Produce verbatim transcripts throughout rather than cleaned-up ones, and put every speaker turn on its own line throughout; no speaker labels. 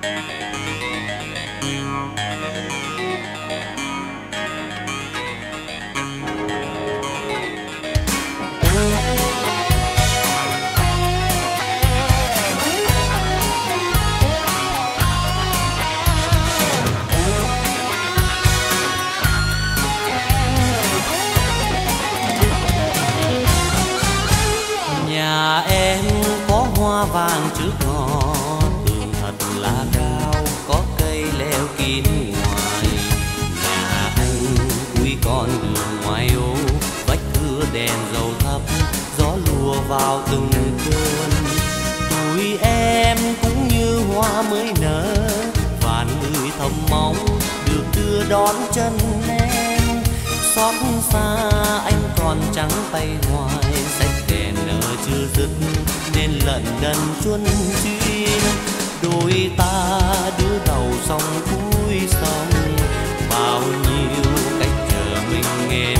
Nhà em có hoa vàng trước ngõ, tường thật là cao, có cây leo kín ngoài. Nhà anh quy con đường ngoài ô, vách thưa đèn dầu thấp, gió lùa vào từng cơn. Tuổi em cũng như hoa mới nở, và người thầm mong được đưa đón chân em. Xót xa anh còn trắng tay hoài, sách đèn nở chưa dứt nên lận đận chuân chuyên. Đôi ta đưa đầu sông cuối sông, bao nhiêu cách chờ mình em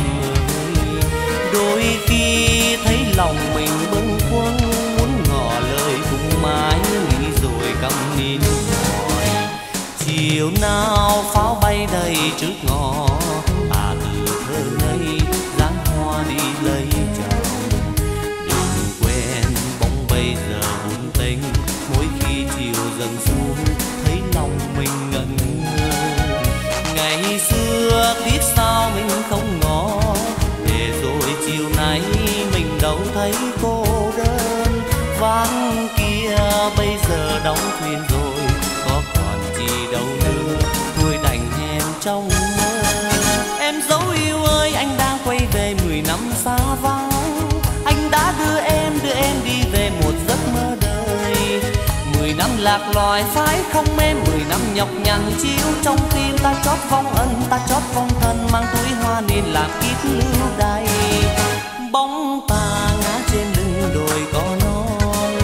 ơi. Đôi khi thấy lòng mình bâng khuâng, muốn ngỏ lời cùng mãi nghĩ rồi câm nín hỏi. Chiều nào pháo bay đầy trước ngõ, ta từ thơ ngây dáng hoa đi lấy chồng. Đừng quên bóng bây giờ buồn tênh, mỗi khi chiều dần xuống thấy lòng mình ngẩn ngơ. Ngày xưa biết sao mình không ngỏ, để rồi chiều nay mình đâu thấy cô đơn. Ván kia bây giờ đóng thuyền rồi, có còn gì đâu nữa, thôi đành hẹn trong mơ. Em dấu yêu ơi, anh đang quay về mười năm xa vắng. Anh đã đưa em, đưa em đi về một giấc mơ đời. Mười năm lạc loài phải không em, mười năm nhọc nhằn chiếu trong tim. Ta chót vong ân, ta chót vong thân, mang túi hoa niên làm kiếp lưu đày. Bóng ta ngã trên lưng đồi có non,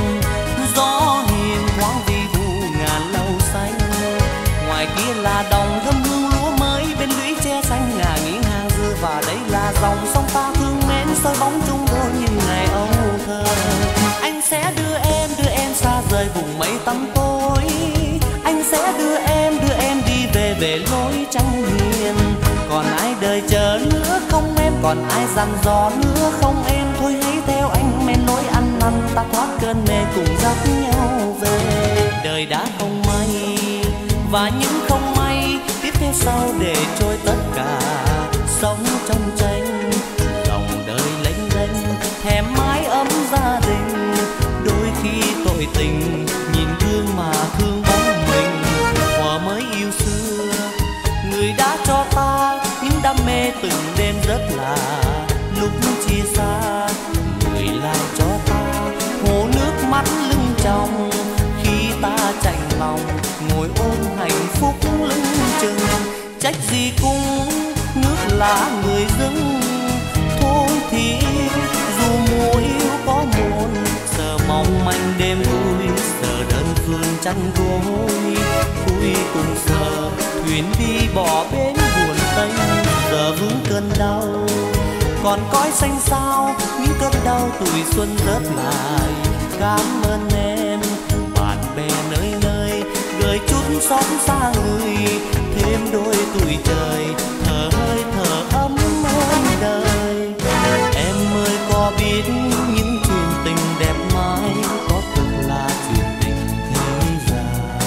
gió hiền thoáng vi vu ngàn lâu xanh. Ngoài kia là đồng thơm hương lúa mới, bên lũy tre xanh ngả nghiêng hàng dưa. Và đây là dòng sông ta thương mến, soi bóng chung đôi như ngày âu thơ. Anh sẽ đưa em, đưa em xa rời vùng mây tăm tối. Anh sẽ đưa em, đưa em đi về về lối trăng hiền. Còn ai đời chờ nữa không em, còn ai dặn dò nữa không em. Thôi hãy theo anh men lối ăn năn, ta thoát cơn mê cùng dắt nhau về. Đời đã không may và những không may tiếp theo sau để trôi tất cả. Sống trong tranh lòng đời lênh đênh, thèm mái ấm gia đình. Đôi khi tội tình nhìn gương mà thương bóng mình. Thuở mới yêu xưa người đã cho ta những đam mê từng đêm rất là. Lúc chia xa người lại cho ta hồ nước mắt lưng tròng. Khi ta chạnh lòng ngồi ôm hạnh phúc lưng chừng. Trách gì cũng nước lá người dưng. Thôi thì dù mùa yêu có muôn, giờ mong manh đêm vui, giờ đơn phương chăn gối. Cuối cùng giờ thuyền đi bỏ bến buồn tênh, giờ vướng cơn đau còn cõi xanh sao. Những cơn đau tuổi xuân rớt lại. Cảm ơn em bạn bè nơi nơi, gửi chút xót xa người. Thêm đôi tuổi trời thở hơi thở ấm hơn đời. Em ơi có biết những chuyện tình đẹp mãi có thực là chuyện tình thế gian.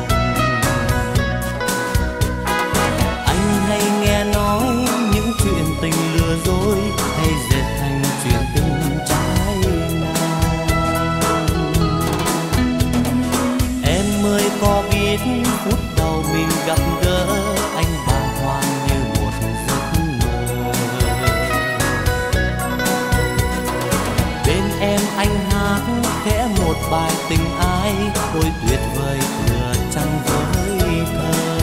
Anh hay nghe nói những chuyện tình lừa dối, hay dệt thành chuyện tình trái ngang. Em ơi có biết phút đầu mình gặp gỡ, anh bàng hoàng như một giấc mơ. Bên em anh hát khẽ một bài tình ai, ôi tuyệt vời tựa trăng với thơ.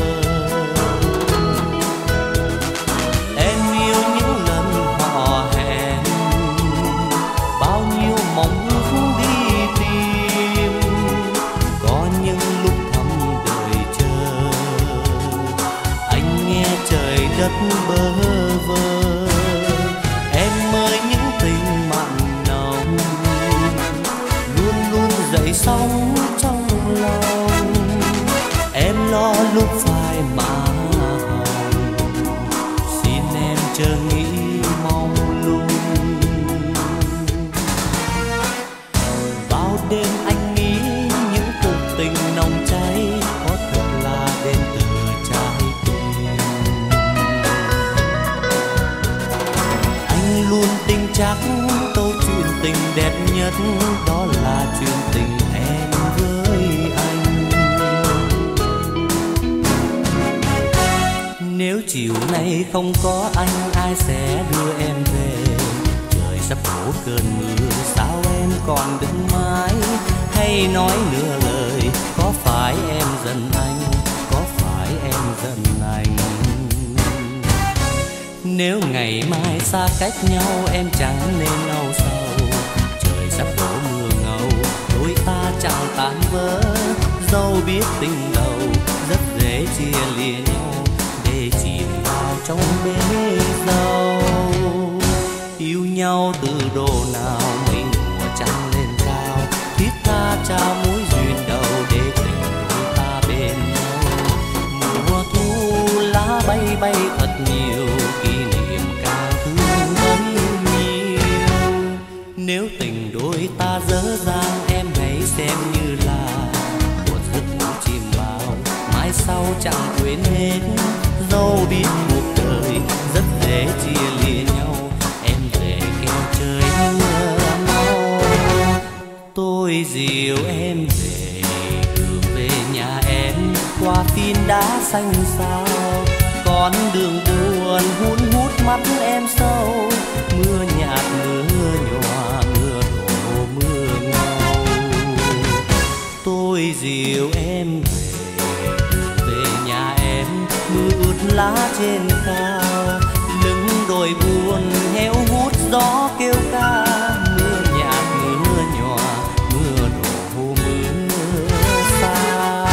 Em yêu những lần hò hẹn, bao nhiêu mong ước đi tìm. Có những lúc thầm đợi chờ, anh nghe trời đất bơ vơ. Em ơi những tình mặn nồng luôn luôn dậy sóng trong lòng. chắc câu chuyện tình đẹp nhất đó là chuyện tình em với anh. Nếu chiều nay không có anh, ai sẽ đưa em về? Trời sắp đổ cơn mưa, sao em còn đứng mãi? Hay nói nửa lời, có phải em giận anh, có phải em giận anh? Nếu ngày mai xa cách nhau, em chẳng nên âu sầu. Trời sắp đổ mưa ngâu, đôi ta chẳng tan vỡ. Dẫu biết tình đầu rất dễ chia lìa nhau, để chìm vào trong bể dâu. Yêu nhau từ độ nào mấy mùa trăng lên cao, thiết tha trao mối duyên đầu để tình đôi ta bên nhau. Mùa thu lá bay bay thật nhiều, kỷ niệm càng thương bấy nhiêu. Nếu tình đôi ta dở dang, em hãy xem như là một giấc ngủ chìm vào, mai sau chẳng quên hết. Dẫu biết cuộc đời rất dễ chia lìa nhau, em về kêu trời mưa mau. Tôi dìu em về, đường về nhà em qua phiến đá xanh xao. Con đường buồn hun hút mắt em sâu, mưa nhạt mưa nhòa, mưa đổ mưa ngâu. Tôi dìu em về, đường về nhà em mưa ướt lá trên cao. Lưng đồi buồn héo hút gió kêu ca, mưa nhạt mưa nhòa, mưa đổ mưa xa.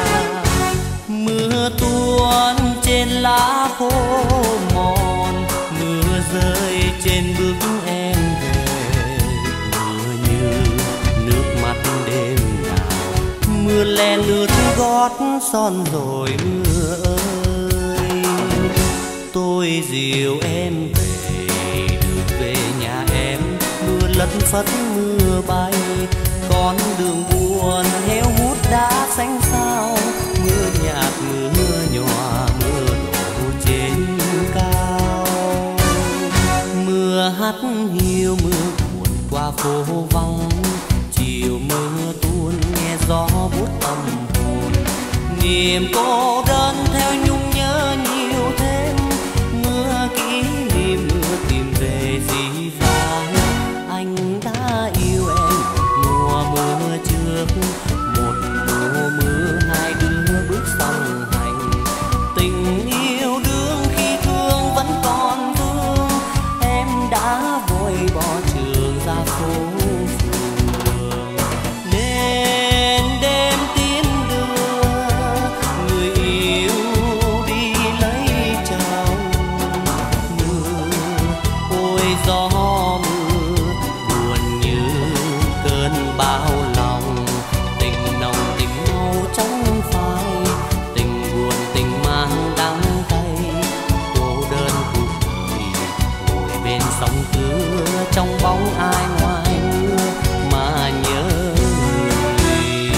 Mưa tuôn trên lá khô mòn, mưa rơi trên bước em về. Mưa như nước mắt đêm nào, mưa len lướt gót son rồi mưa ơi. Tôi dìu em về, đường về nhà em mưa lất phất mưa bay. Con đường buồn héo hút đá xanh xao, mưa nhạt mưa nhòa, mưa đổ trên cao. Mưa hắt hiu mưa buồn qua phố vắng, chiều mưa tuôn nghe gió buốt tâm hồn. Niềm cô đơn theo nhung nhớ nhiều thêm, mưa kỷ niệm mưa tìm về dĩ vãng. Anh đã yêu em mùa mưa trước, một mùa mưa hai đứa bước song hành. Tình yêu đương khi thương vẫn còn vương, em đã vội bỏ trường ra phố phường. Nên đêm tiến đưa người yêu đi lấy chồng. Mưa ôi gió mưa buồn như cơn bão lòng. Tình nồng tình màu trong phai, tình buồn tình mang đắng cay. Cô đơn cuộc đời ngồi bên sông cửa, trong bóng ai ngoài mưa mà nhớ người.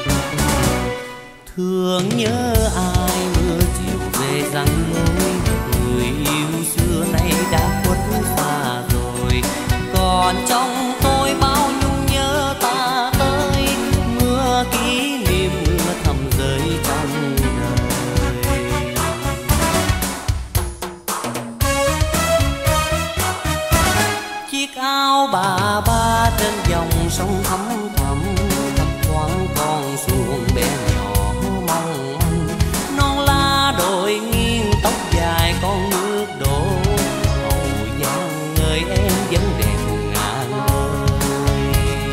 Thương nhớ ai mưa chiều về răng lối, người yêu xưa nay đã khuất xa rồi. Còn trong tôi bao nhung nhớ ta tới, mưa kỷ niệm mưa thầm rơi trong đời. Chiếc áo bà ba trên dòng sông thấm thẳm, thấp thoáng con xuồng bé nhỏ mong manh. Non lá đồi nghiêng tóc dài con nước đổ, hậu giang người em vẫn đẹp ngàn đời.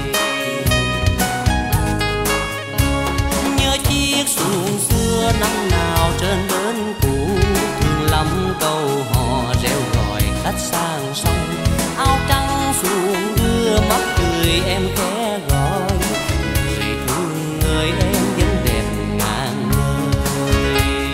Nhớ chiếc xuồng xưa năm nào trên bến cũ, thương lắm câu hò reo gọi khách sang sông. Áo trắng xuồng đưa mắt cười em khẽ gọi, người thương người em vẫn đẹp ngàn đời.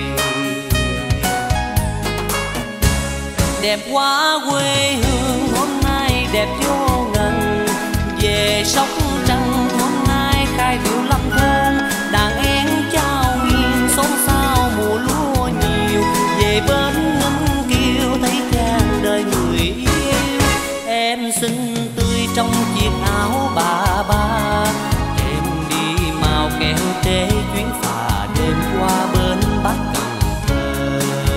Đẹp quá quê hương hôm nay đẹp vô ngần, về Sóc Trăng hôm nay khai điệu lâm thôn. Đàn én trao nghiêng xôn xao mùa lúa nhiều, về bên Ninh Kiều thấy trang đời người yêu. Em em xinh tươi trong chiếc áo bà ba. Em đi màu kéo trễ chuyến phà đêm qua bên Bắc Cần Thơ.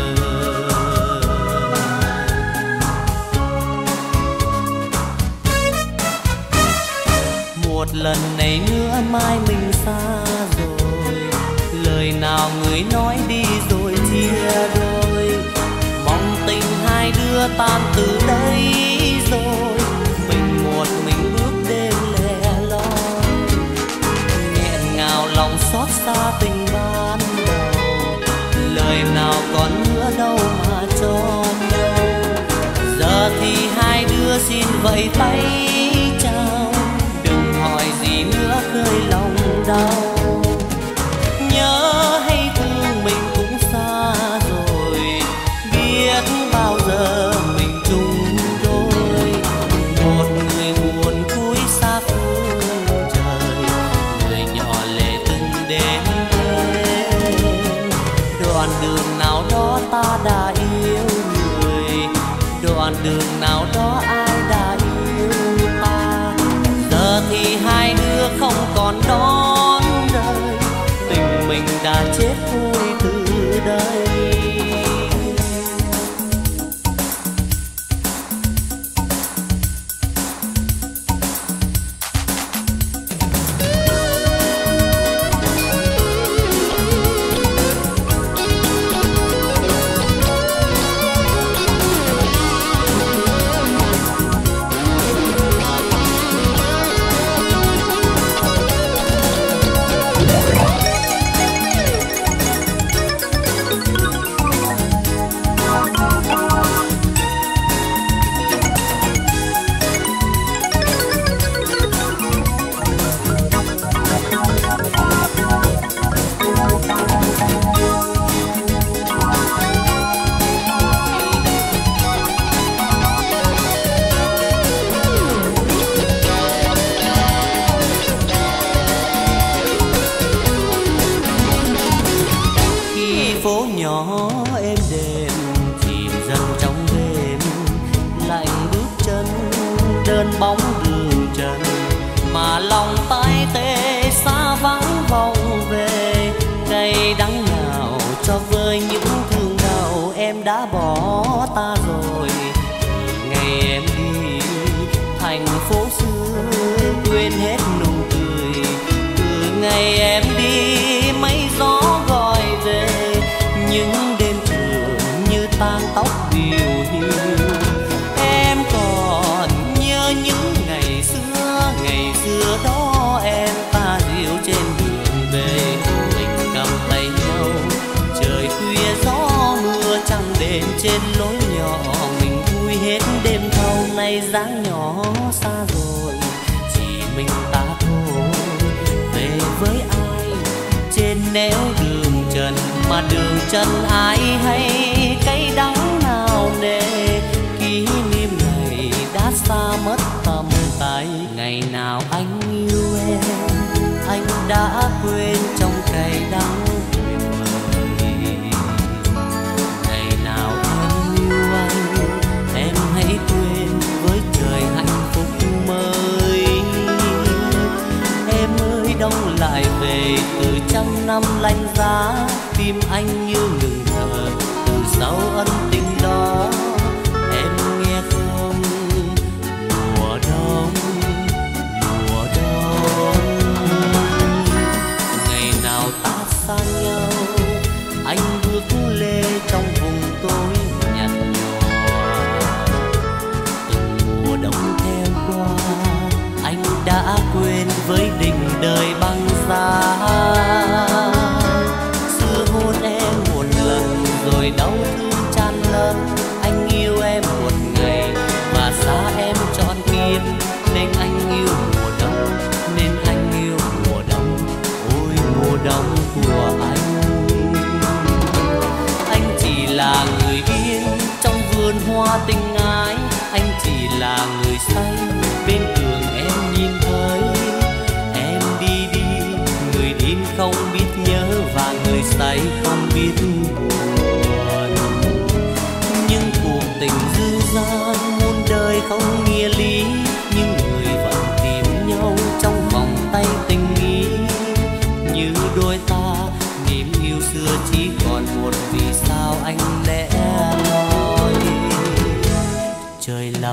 Một lần này nữa mai mình xa rồi, lời nào người nói đi rồi chia đôi. Mong tình hai đứa tan từ đây rồi, mình một mình bước đêm lẻ loi. Nghẹn ngào lòng xót xa tình ban đầu, lời nào còn nữa đâu mà cho nhau. Giờ thì hai đứa xin vẫy tay chào, đừng hỏi gì nữa khơi lòng đau. Nhớ hay thương mình cũng xa rồi, biết bao giờ mình chung đôi. Một người buồn cuối xa phương trời, người nhỏ lệ từng đêm đêm. Đoạn đường nào đó ta đã yêu người, đoạn đường nào đó ai đã yêu ta. Giờ thì hai đứa không còn đón đời, tình mình đã chết thôi từ đây. Phố nhỏ êm đềm chìm dần trong đêm, lạnh bước chân đơn bóng đường trần, mà lòng tay tê xa vắng vòng về. Cay đắng nào cho vơi những thương đau, em đã bỏ ta rồi. Ngày em đi thành phố xưa quên hết nụ cười, từ ngày em đi mấy gió gọi về. Những đêm trường như tan tóc điều hiu, em còn nhớ những ngày xưa. Ngày xưa đó em ta dịu trên đường về, mình cầm tay nhau trời khuya gió mưa trăng đêm trên lối nhỏ. Mình vui hết đêm thâu, nay dáng nhỏ xa rồi, chỉ mình ta thôi. Về với ai trên nẻo đường trần, mà đường chân ai hay cay đắng nào nề. Kỷ niệm này đã xa mất tầm tay, ngày nào anh yêu em anh đã quên trong cay đắng tuyệt vời. Ngày nào em yêu anh em hãy quên với trời hạnh phúc mới. Em ơi đông lại về từ trăm năm lạnh giá, tim anh như ngừng thở từ sau ân tình đó. Em nghe không, mùa đông, mùa đông. Ngày nào ta xa nhau, anh bước lê trong vùng tối nhạt nhòa. Từng mùa đông theo qua, anh đã quên với đình đời băng giá. Xưa hôn em một lần rồi đau thương chan lớn. Anh yêu em một ngày và xa em trọn kiếp, nên anh yêu mùa đông, nên anh yêu mùa đông. Ôi mùa đông của anh, anh chỉ là người yên trong vườn hoa tình ái. Anh chỉ là người say bên tường em nhìn thấy. Em đi đi, người điên không biết nhớ và người say không biết buồn. Nhưng cuộc tình dư dả muôn đời không nghĩa lý,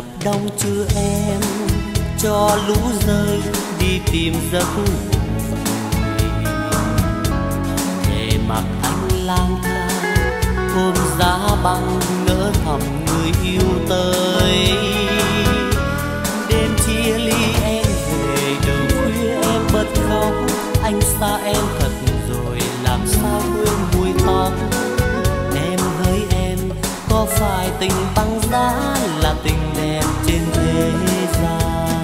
đạp đông chưa em, cho lũ rơi đi tìm giấc ngủ. Để mặc anh lang thang ôm giá băng ngỡ thầm người yêu tới. Đêm chia ly em về đầu khuya em bật khóc, anh xa em thật rồi làm sao quên mùi tóc. Em hỡi em có phải tình băng giá là tình đẹp trên thế gian.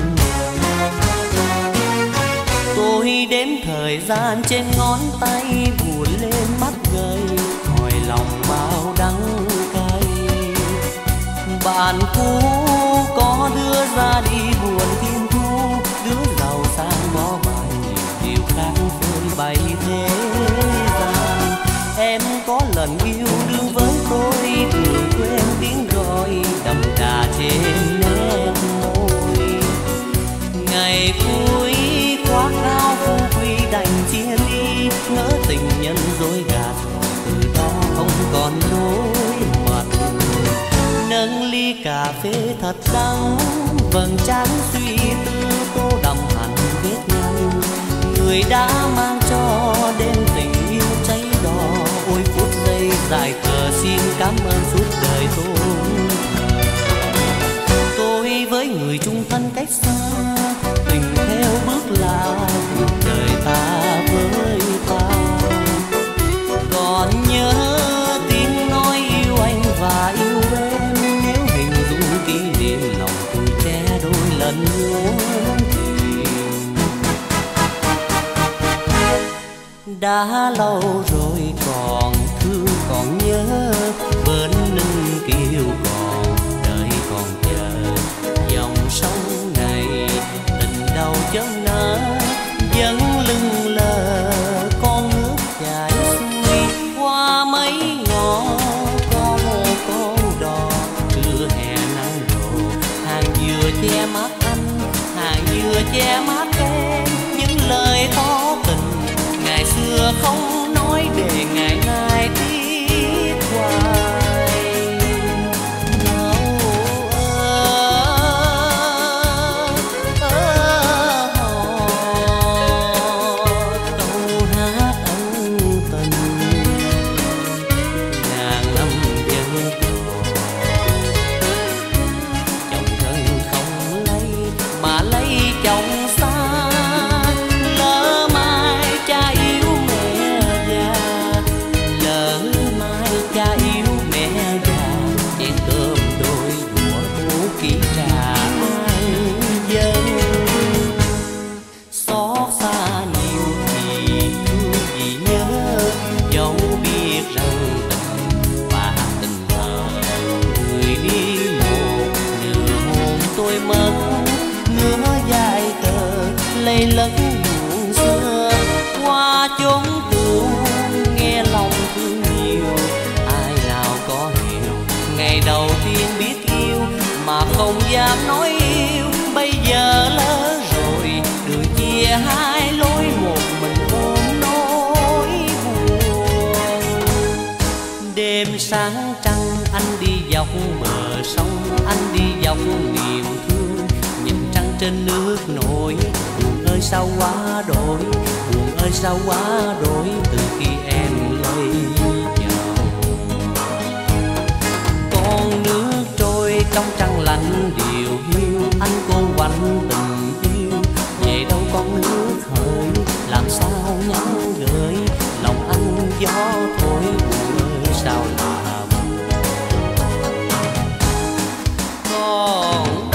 Tôi đếm thời gian trên ngón tay buồn lên mắt gầy, hỏi lòng bao đắng cay. Bạn cũ có đưa ra đi buồn thiên thu, đứa giàu sang ngó bài điều khác phơi bày thế gian. Em có lần yêu đương với tôi thường quên tiếng gọi đậm đà trên nét môi. Ngày cuối quá cao phú quý đành chia ly, ngỡ tình nhân dối gạt từ đó không còn đối mặt. Nâng ly cà phê thật đắng, vầng trán suy tư tô đậm hẳn vết nhăn. Người đã mang cho đêm tình yêu cháy đỏ, ôi phút giây dài khờ xin cảm ơn suốt đời tôi. Tôi với người chung thân cách xa, tình theo bước lạ cuộc đời ta với ta. Còn nhớ tiếng nói yêu anh và yêu em, nếu hình dung kỷ niệm lòng tôi che đôi lần muốn tìm. Đã lâu rồi còn thương còn nhớ, bên lưng kêu còn đợi còn chờ. Dòng sông này tình đầu chớm nở, vẫn lưng lờ con nước chảy xuôi. Qua mấy ngõ có một con đò, trưa hè nắng đổ, hàng dừa che mắt anh, hàng dừa che mắt em. Những lời tỏ tình ngày xưa không nói để ngày nay tiếc hoài. Chồng xa lỡ mai cha yêu mẹ già, lỡ mai cha yêu mẹ già. Chén cơm đôi đũa bố kỹ trà ai dân. Xót xa nhiều thì thương vì nhớ, dẫu biết rằng tình và tình thờ. Người đi một nửa hồn tôi mất, ngứa dài tờ lây lẫn buồn xưa. Qua chốn cũ nghe lòng thương nhiều, ai nào có hiểu ngày đầu tiên biết yêu mà không dám nói yêu. Bây giờ lỡ rồi đường chia hai lối, một mình ôm nỗi buồn. Đêm sáng trăng anh đi dọc bờ sông, anh đi dọc niềm thương, nhìn trăng trên nước nổi. Buồn ơi sao quá đổi, buồn ơi sao quá đổi từ khi em lấy chồng. Con nước trôi trong trăng lạnh điều hiu, anh cô quạnh tình yêu về đâu con nước hỡi. Làm sao nhắn gửi lòng anh gió thổi, buồn ơi sao làm. Còn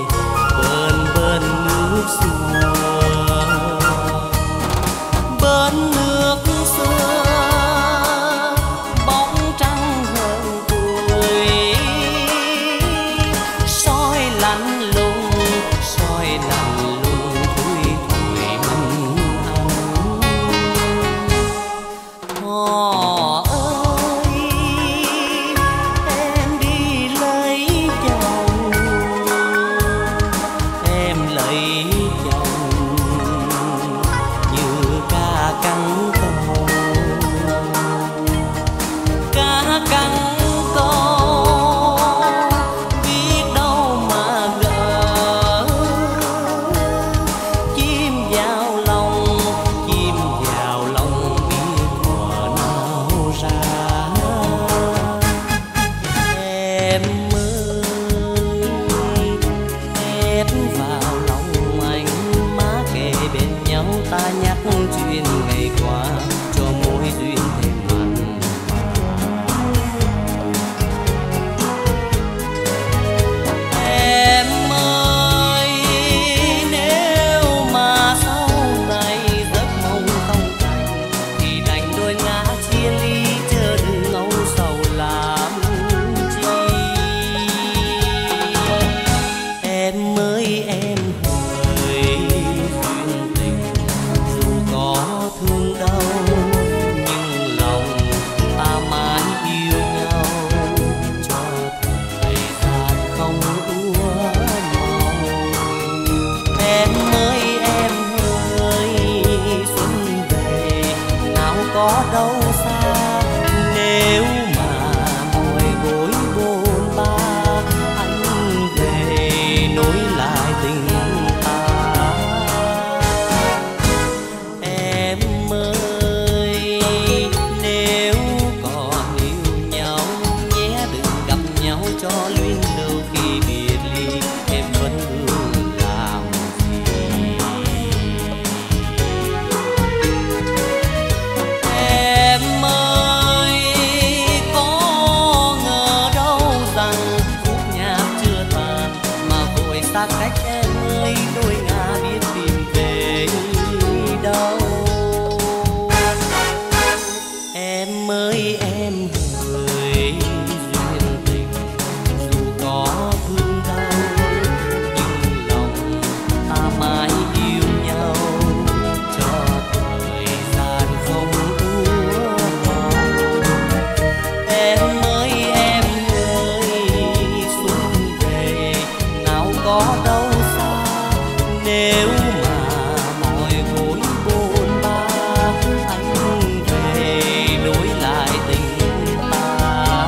bên duyên ngày qua cho mối duyên thêm mặn mà. Em ơi, nếu mà sau này giấc mong không thành thì đành đôi ngã chia ly, chớ đừng âu sầu làm chi. Em ơi em hỡi duyên tình, dù có thương đau nhưng lòng ta mãi yêu nhau, cho thời gian không úa màu. Em ơi em hỡi xuân về nào có đâu xa, nếu mà mỏi gối bôn ba anh về nối lại tình ta. Em ơi, nếu còn yêu nhau nhé đừng gặp nhau cho luyến lưu, khi biệt ly em vẫn thương làm gì. Em ơi, có ngờ đâu rằng khúc nhạc chưa tàn mà vội xa cách. Em ơi, đôi ngả biết tìm về đâu. Em ơi em hỡi duyên tình, dù có thương đau nhưng lòng ta mãi yêu nhau, cho thời gian không úa màu. Em ơi em ơi xuân về nào có đâu xa, nếu mà mỏi gối bôn ba anh về nối lại tình ta.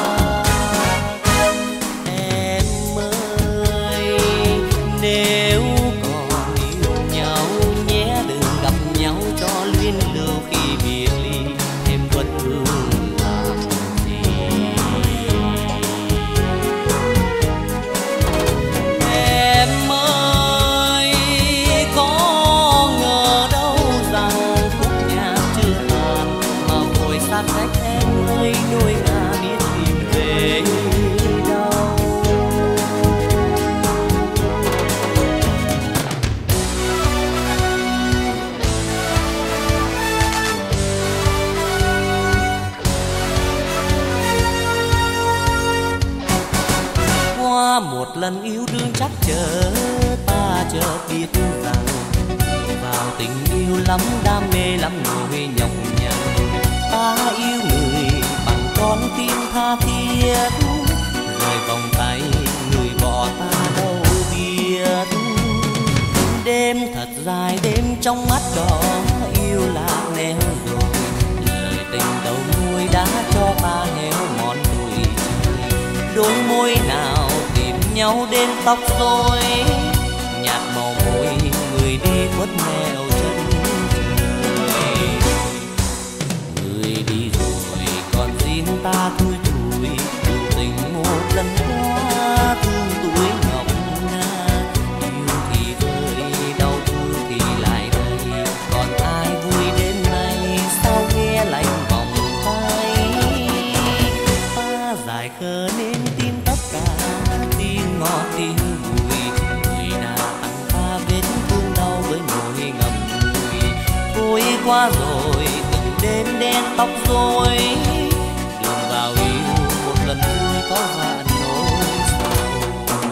Em ơi, nếu còn yêu nhau nhé đừng gặp nhau cho luyến lưu, khi biệt ly em vẫn thương làm gì. Em ơi, có ngờ đâu rằng khúc nhạc chưa tàn mà vội xa cách. Em ơi, đôi ngả biết tìm về đâu. Qua một lần yêu đương chắc chờ ta chợt biết rằng vào tình yêu lắm đam mê lắm nỗi nhọc nhằn. Ta yêu người bằng con tim tha thiết, rời vòng tay người bỏ ta đâu biết. Đêm thật dài đêm trong mắt đỏ yêu lạc neo rồi, lời tình đầu môi đã cho ta héo mòn đôi trời. Đôi môi nào tìm nhau đến tóc rối, nhạt màu môi người đi khuất nẻo chân trời. Người đi rồi còn riêng ta thui thủi, yêu tình một lần qua thương tuổi ngọc nga. Yêu thì vơi đau thương thì lại đây, còn ai vui đêm nay sao nghe lạnh vòng tay. Ta dài khờ nên tin tất cả, tin ngọt tin vui, người đã tặng ta vết thương đau với nỗi ngậm ngùi. Thôi qua rồi từng đêm đen tóc rối, đường vào yêu một lần vui có vạn nỗi sầu.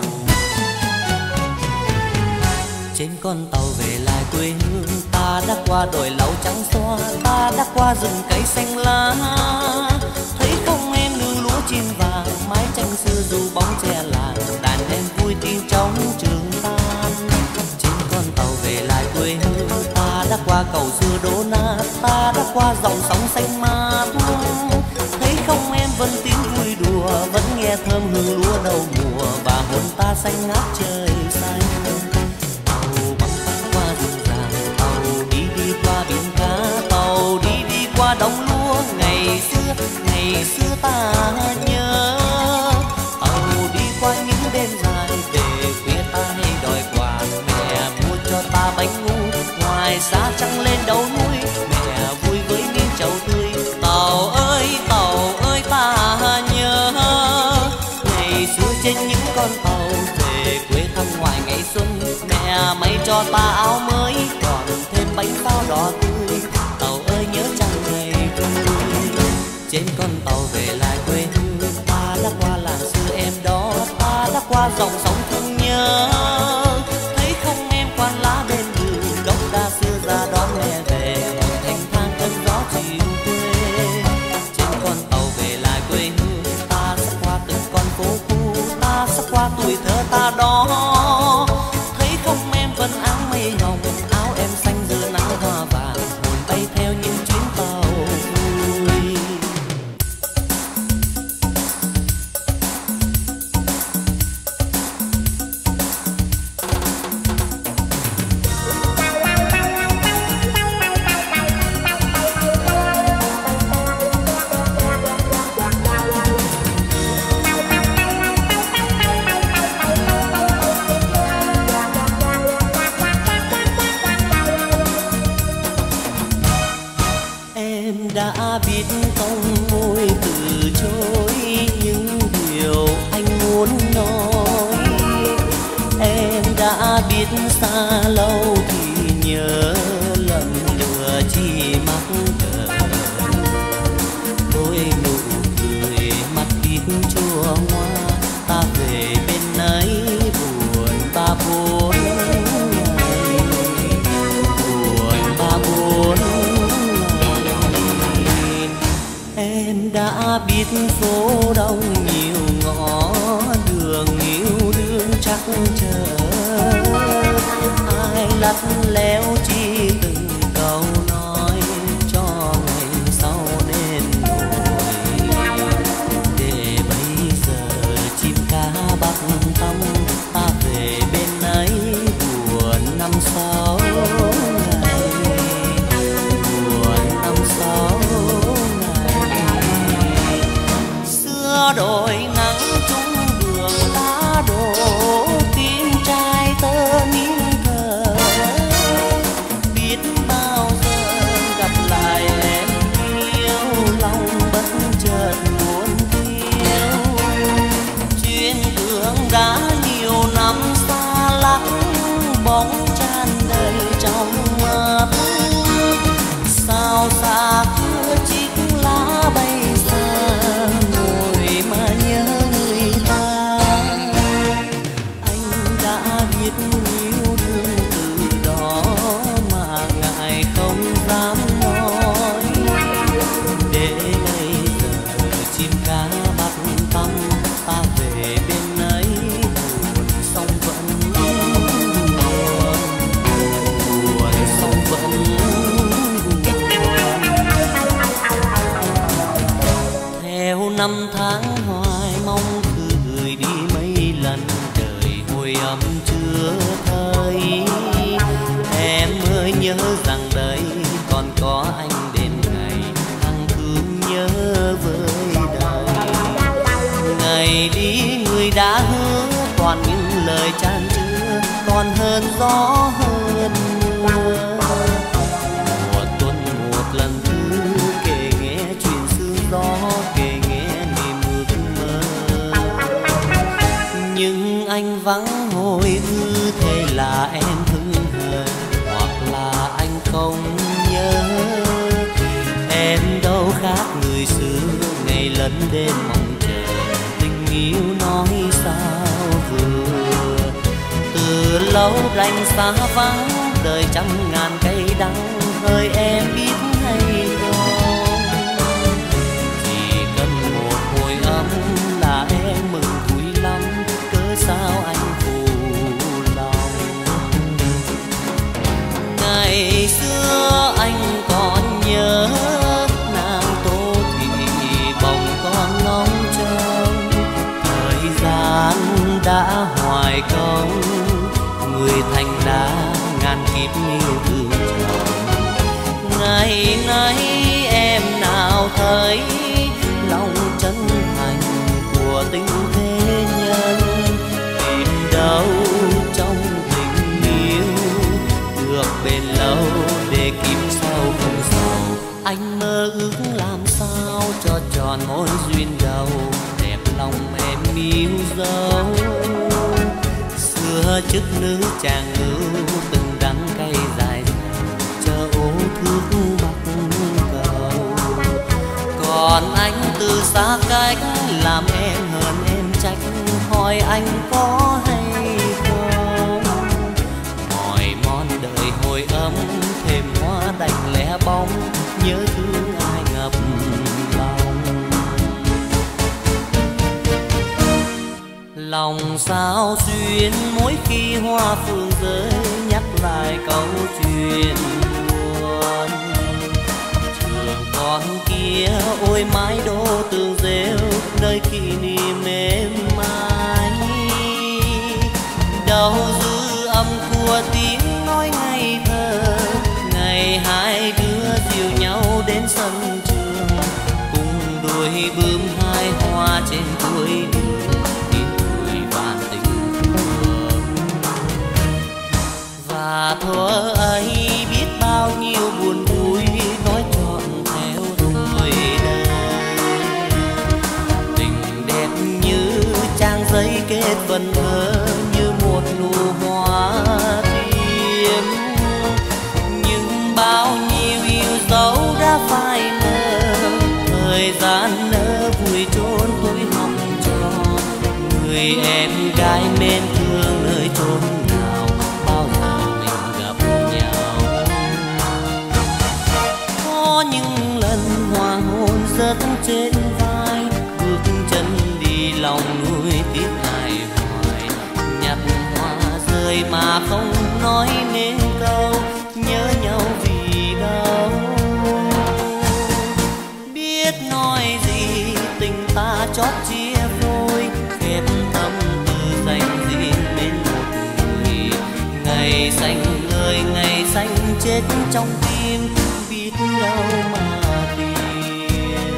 Trên con tàu về lại quê hương, ta đã qua đồi lau trắng xóa, ta đã qua rừng cây xanh lá. Thấy không em nương lúa chim vàng, mái tranh xưa dù bóng tre làng, đàn em vui tin trong trường tan. Trên con tàu về lại quê hương, ta đã qua cầu xưa đổ nát, ta đã qua dòng sóng xanh mát. Thấy không em vẫn tiếng vui đùa, vẫn nghe thơm hương lúa đầu mùa, và hồn ta xanh ngát trời xanh. Tàu băng băng qua rừng ràng, tàu đi đi qua biển cá, tàu đi đi qua đống lúa. Ngày xưa ngày xưa ta nhớ, tàu đi qua những đêm dài, về khuya ta hay đòi quà, mẹ mua cho ta bánh ngu ngoài xa trăng lên đầu núi. cho ta áo mới, còn thêm bánh pháo đỏ tươi. Tàu ơi nhớ chăng ngày vui, trên con tàu về lại quê hương. Ta đã qua làng xưa em đó, ta đã qua dòng sông thương nhớ. Thấy không em quan lá bên đường, gốc đa xưa ra đón mẹ về. Thành thang cơn gió chiều quê, trên con tàu về lại quê hương. Ta sẽ qua từng con phố cũ, ta sẽ qua tuổi thơ ta đó. Thấy không em vẫn áng mây hồng, áo em xanh giữa nắng hoa vàng, hồn bay theo những chuyến tàu vui. Đã biết không môi từ chối những điều anh muốn nói. Em đã biết xa lâu thì nhớ lần lừa chỉ mắc cờ. Đôi nụ cười mắt biết chua hoa, ta về bên ấy buồn ba bốn ngày, buồn ba bốn. Em đã biết phố đông nhiều ngõ đường yêu đương chắc chờ. Ai lắt léo chi từng câu nói cho ngày sau nên nổi. Để bây giờ chim cá bắc tăm, ta về bên ấy buồn năm sáu ngày, buồn năm sáu. Đồi nắng trúng đường lá đổ, tim trai tơ nín thở. Biết bao giờ gặp lại em yêu, lòng bất chợt buồn thiêu. Chuyến đường đã nhiều năm xa lắc, bóng tràn đầy trong mắt. Sao xa cửa chiếc lá bay xa, mà nhớ người ta. Anh đã biết yêu đương từ đó mà ngại không dám nói. Để bây giờ chim cá bắt tăm, ta về bên ấy buồn sông vẫn buồn, buồn sông vẫn buồn. Theo năm tháng hoài mong gửi đi mấy lần, trời hồi ấm chưa thấy. Em mới nhớ rằng đây còn có anh đến ngày thăng thương nhớ với đời. Ngày đi người đã hứa toàn những lời chan chứa, còn hơn gió hơn mưa. Mùa tuần một lần thứ kể nghe chuyện sương gió, kể nghe niềm ước mơ. Nhưng anh vắng hồi ư, thế là em hững hờ, hoặc là anh không nhớ. Em đâu khác người xưa, ngày lẫn đêm mong chờ, tình yêu nói sao vừa. Từ lâu đành xa vắng, đời trăm ngàn cây đắng, hỡi em biết hay không. Chỉ cần một hồi ấm là em mừng vui lắm, cớ sao anh phụ lòng. Ngày xưa anh còn nhớ nàng Tô Thị bồng con ngóng trông. Thời gian đã hoài công, người thành đã ngàn kiếp yêu thương chồng. Ngày nay em nào thấy lòng chân thành của tình thế nhân. Tìm đâu trong tình yêu được bền lâu, để kiếp sau không sầu. Anh mơ ước làm sao cho tròn mối duyên đầu, đẹp lòng em yêu dấu. Xưa chức nữ chàng ưu từng đắng cay dài dòng chờ ô thước bắc cầu. Còn anh từ xa cách làm em hờn em trách, hỏi anh có hay không. Mọi mòn đời hồi ấm thêm hoa đành lẻ bóng, nhớ thương ai ngập lòng. Lòng sao xuyên mỗi khi hoa phương rơi, nhắc lại câu chuyện buồn. Trường con kia ôi mái đô tường rêu, nơi kỷ niệm êm ái. Đâu dư âm của tiếng nói ngày thơ, ngày hai đứa dìu nhau đến sân trường, cùng đuổi bướm hai hoa trên cuối đường, in tuổi vạn tình thương. Và thuở ấy biết bao nhiêu buồn vui nói trọn theo tuổi đời. Tình đẹp như trang giấy kết vần thơ, như một nụ hoa tím. Nhưng bao nhiêu yêu dấu đã phai mờ, thời gian nỡ vùi chôn tuổi học trò. Người em gái mến thương nơi chốn nào, bao giờ mình gặp nhau. Có những lần hoàng hôn rất trên vai, bước chân đi lòng nuối tiếc ai hoài. Nhặt hoa rơi mà không nói nên câu, nhớ nhau vì đâu. Biết nói gì tình ta chót chia phôi, khép tâm tư dành riêng bên một người. Ngày xanh người ngày xanh chết trong tim, biết đâu mà tìm.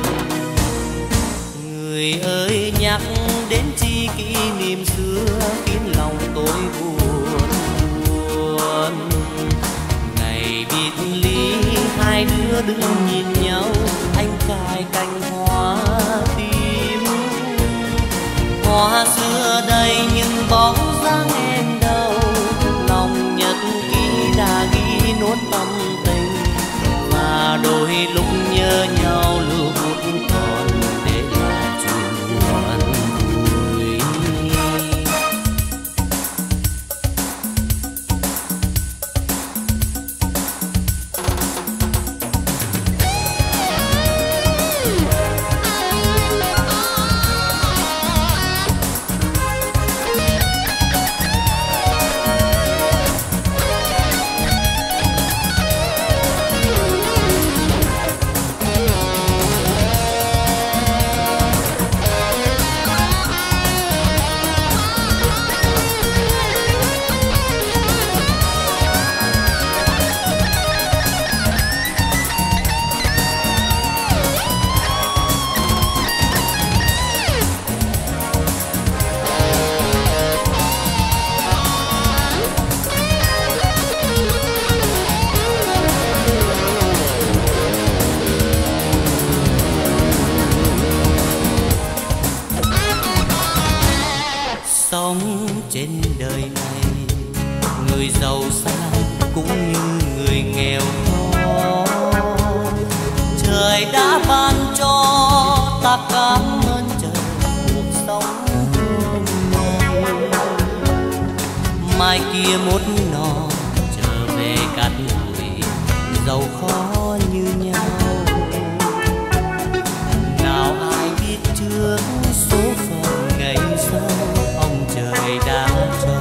Người ơi nhắc đến chi kỷ niệm xưa, khiến lòng tôi buồn buồn. Ngày biệt ly hai đứa đứng nhìn nhau, anh cài cành hoa tím. Hoa xưa đây nhưng bóng dáng em đâu, lòng nhật ký đã ghi nốt tâm tình. Và đôi lúc nhớ nhau lưu bút còn để lại chuyện buồn vui. Sống trên đời này, người giàu sang cũng như người nghèo khó. Trời đã ban cho ta cảm ơn trời, cuộc sống hôm nay. Mai kia một nọ trở về cát bụi, giàu khó như nhau. Nào ai biết trước số phận ngày sau, ông trời đã cho.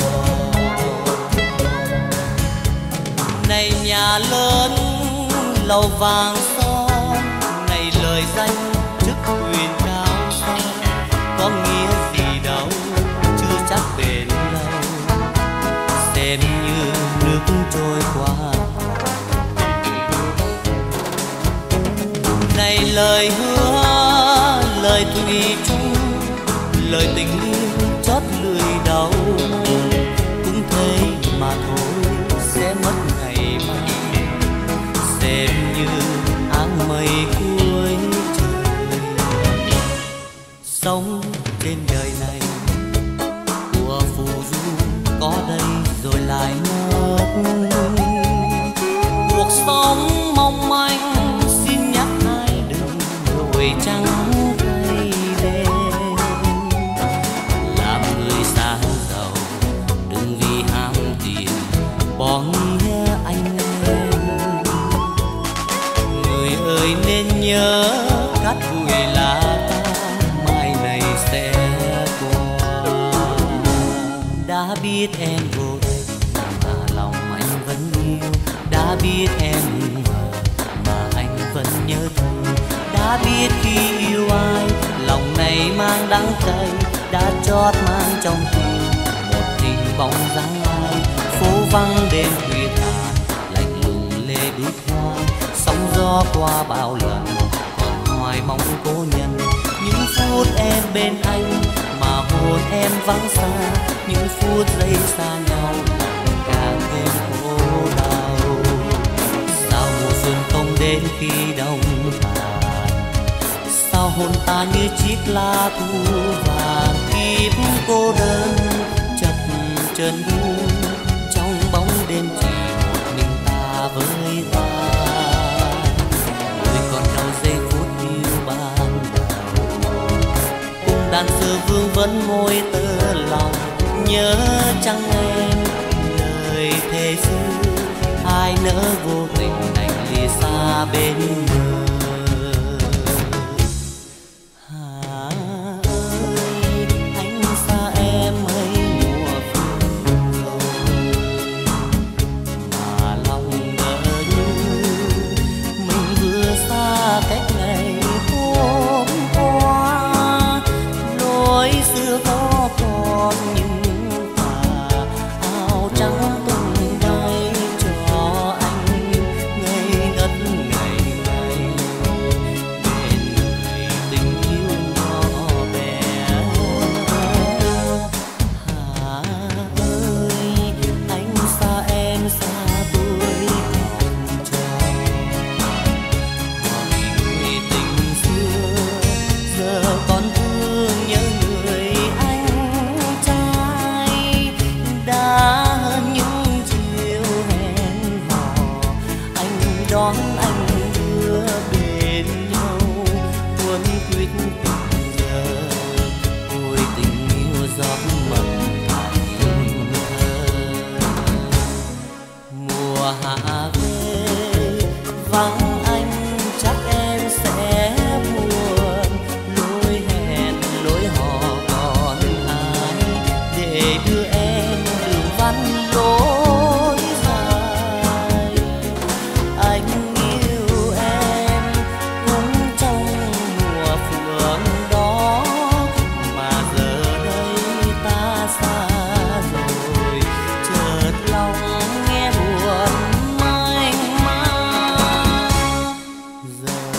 Này nhà lớn lầu vàng son, này lời danh chức quyền cao xa, có nghĩa gì đâu chưa chắc bền lâu. Xem như nước trôi qua. Này lời hứa lời thủy chung, lời tình yêu chót lười đầu, cũng thế mà thôi sẽ mất ngày mai. Xem như áng mây cuối trời. Sống trên đời này của phù du có đây rồi lại mất. nhớ cát bụi lá mai này sẽ qua. Đã biết em vô tình mà lòng anh vẫn yêu, đã biết em mờ mà anh vẫn nhớ thương, đã biết khi yêu ai lòng này mang đắng cay, đã chót mang trong tim một tình bóng dáng ai. Phố vắng đêm khuya tàn lạnh lùng lê đút hoa, sóng gió qua bao lần còn hoài mong cố nhân. Những phút em bên anh mà hồn em vắng xa, những phút giây xa nhau càng thêm khổ đau. Sao mùa xuân không đến khi đông tàn, sao hồn ta như chiếc lá thu vàng. Kiếp cô đơn chập chờn buông trong bóng đêm, chỉ một mình ta với ta. Ôi còn đâu giây phút yêu ban đầu, cùng đàn xưa vương vấn môi tơ lòng. Nhớ chăng em lời thề xưa, hai nỡ vô tình đành lìa xa bên bờ. Hà ơi anh xa em mấy mùa phương rồi, mà lòng ngỡ như mình vừa xa cách ngày hôm qua. Lối xưa có còn những tà áo trắng tung bay cho anh ngây ngất ngày ngày bên người tình yêu nhỏ bé. Hà ơi anh xa em xa tuổi học trò, hỏi người tình xưa giờ còn thương nhớ người anh trai. Đã hơn những chiều hẹn hò anh đón anh đưa bên nhau, cuốn quýt từng giờ ôi tình yêu giọt mầm thành thơ. Mùa hạ về vắng anh chắc em sẽ buồn, lối hẹn lối hò còn ai để đưa em đường văn lối dài. Anh yêu em cũng trong mùa phượng đó, mà giờ đây ta xa rồi, chợt lòng nghe buồn mênh mang. Giờ